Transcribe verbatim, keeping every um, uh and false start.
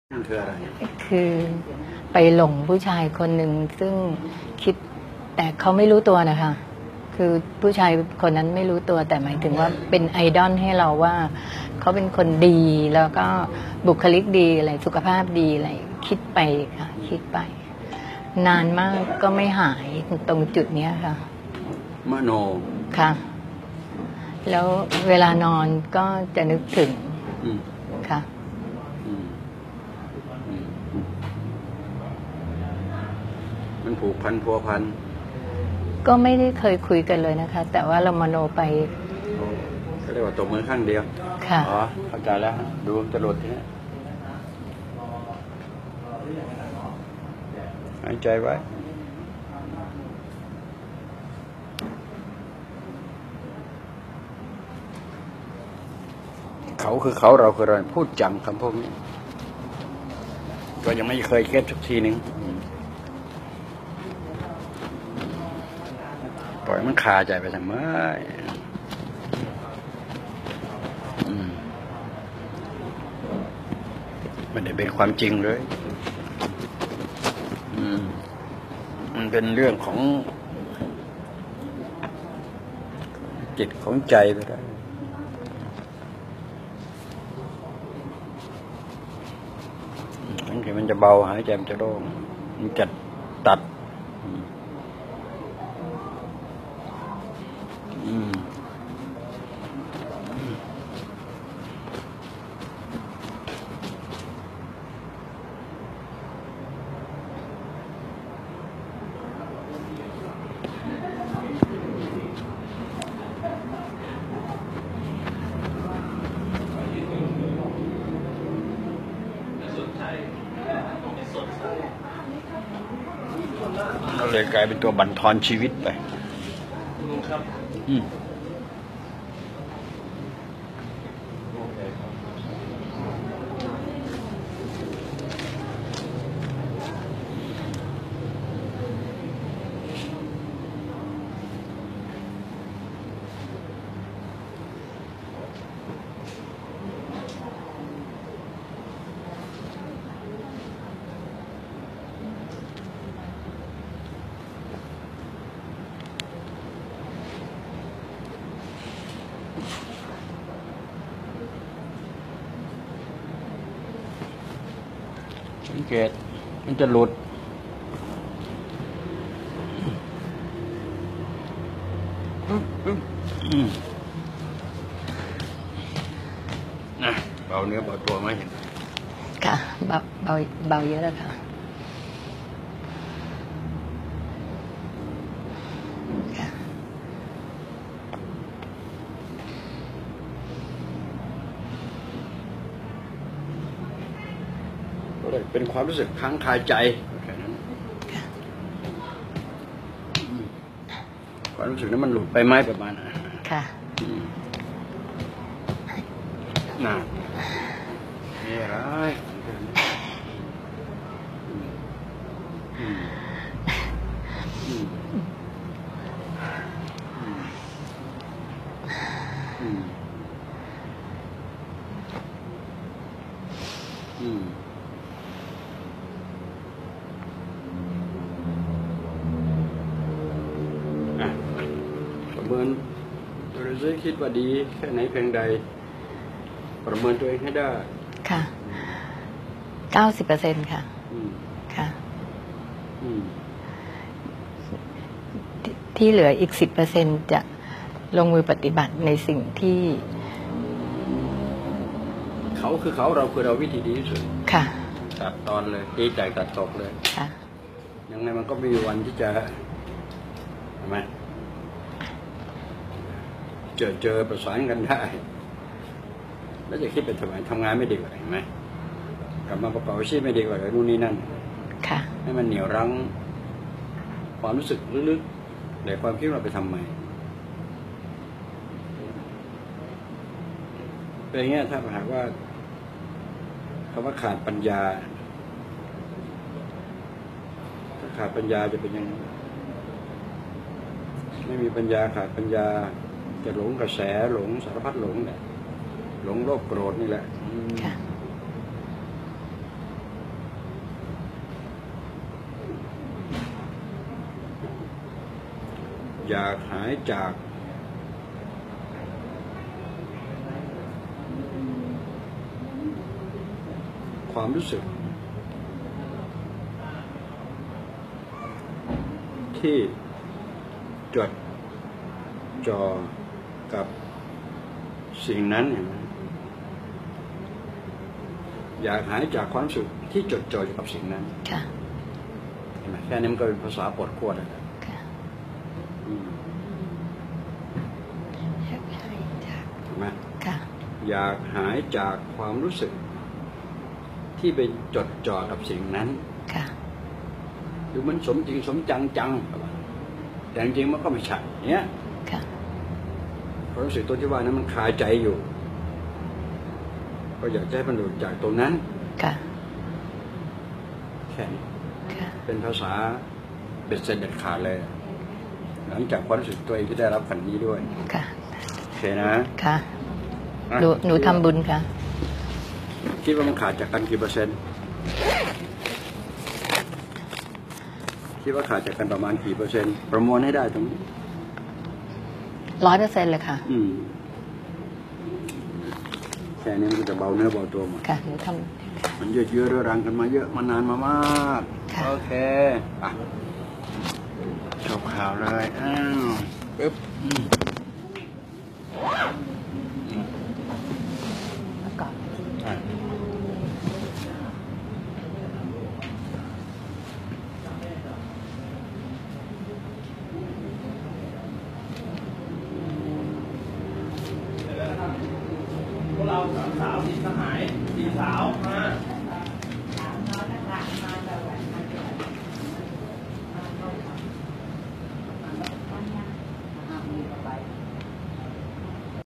มันคืออะไรคือไปหลงผู้ชายคนหนึ่งซึ่งคิดแต่เขาไม่รู้ตัวนะคะคือผู้ชายคนนั้นไม่รู้ตัวแต่หมายถึงว่าเป็นไอดอลให้เราว่าเขาเป็นคนดีแล้วก็บุคลิกดีอะไรสุขภาพดีอะไรคิดไปค่ะคิดไปนานมากก็ไม่หายตรงจุดนี้ค่ะมโนค่ะแล้วเวลานอนก็จะนึกถึงค่ะมันผูกพันพัวพันก็ไม่ได้เคยคุยกันเลยนะคะแต่ว่าเรามโนไปก็เรียกว่าตบมือข้างเดียวค่ะอ๋อเข้าใจแล้วดูจรดทีนี้หายใจไว้เขาคือเขาเราคือเราพูดจังคำพวกนี้ก็ยังไม่เคยเก็ตสักทีหนึ่งปล่อยมันคาใจไปทำไมมันได้เป็นความจริงเลยมันเป็นเรื่องของจิตของใจไปได้มันจะเบาหายใจมันจะโล่งมันจะตัดอืมก็เลยกลายเป็นตัวบั่นทอนชีวิตไปครับอืมสังเกตมันจะหลุดนะเบาเนื้อเบาตัวไหมเห็นค่ะเบาเบาเบาเยอะแล้วค่ะเป็นความรู้สึกค้างคาใจแค่นั้นความรู้สึกนั้นมันหลุดไปไหมประมาณนั้นค่ะน่านี่อะไรอืมประเมินตัวเองคิดว่าดีแค่ไหนเพียงใดประเมินตัวเองให้ได้ค่ะเก้าสิบเปอร์เซ็นต์ค่ะค่ะที่เหลืออีกสิบเปอร์เซ็นต์จะลงมือปฏิบัติในสิ่งที่เขาคือเขาเราคือเราวิธีดีที่สุดค่ะตัดตอนเลยตีแตกตัดตกเลยค่ะยังไงมันก็ไม่มีวันที่จะทำไมเจอเจอประสานกันได้แล้วจะคิดเป็นทำไมทำงานไม่ดีกว่าเห็นไหมกลับมาประกอบอาชีพไม่ดีกว่านู่นนี่นั่นค่ะให้มันเหนียวรั้งความรู้สึกลึกๆแต่ความคิดเราไปทำไมเป็นอย่างเงี้ยถ้าหากว่าคำว่าขาดปัญญาถ้าขาดปัญญาจะเป็นยังไงไม่มีปัญญาขาดปัญญาจะหลงกระแสหลงสารพัดหลงเนี่ยหลงโลภโกรธนี่แหละอยากหายจากความรู้สึกที่จดจ่อกับสิ่งนั้นเห็นไหมอยากหายจากความรู้สึกที่จดจ่ออยู่กับสิ่งนั้นค่ะเห็นไหมแค่นี้มันก็เป็นภาษาปลดขั้วแล้วค่ะอืมอยากหายจากเห็นไหมค่ะอยากหายจากความรู้สึกที่ไปจดจ่อกับสิ่งนั้นค่ะหรือมันสมจริงสมจังจังแต่จริงๆมันก็ไม่ใช่เนี้ยค่ะความรู้สึกตัวที่ว่านั้นมันคาใจอยู่ก็อยากจะให้มันหลุดจากตรงนั้นค่ะแค่นี้ค่ะเป็นภาษาเบ็ดเสร็จเด็ดขาดเลย หลังจากความรู้สึกตัวเองที่ได้รับขันนี้ด้วยค่ะโอเคนะค่ะอ่ะหนูหนูทำบุญค่ะคิดว่ามันขาดจากกันกี่เปอร์เซ็นต์คิดว่าขาดจากกันประมาณกี่เปอร์เซ็นต์ประมวลให้ได้ตรงนี้ร้อยเปอร์เซ็นต์เลยค่ะอืมแค่นี้มันก็จะเบาเนื้อเบาตัวหมดค่ะ หนูทมันเยอะเยอะเรื้อรังกันมาเยอะมานานมามากค่ะโอเคอ่ะจบข่าวเลยอ้าวปึ๊บอืมำแล้วก่อนอ่ะพวกเราสามสาวสิสหาย